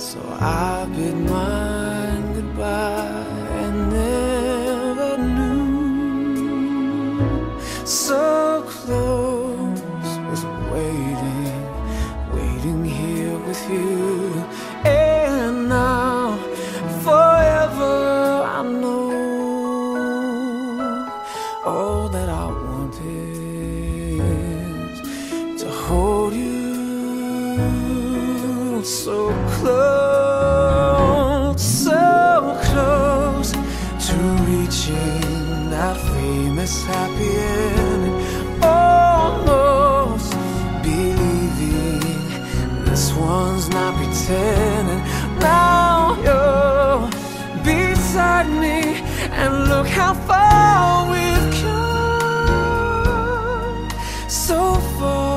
So I bid mine goodbye and never knew. So close, was waiting, waiting here with you. And now, forever, I know all that I want is to hold you so close, so close to reaching that famous happy ending. Almost believing this one's not pretending. Now you're beside me, and look how far we've come, so far.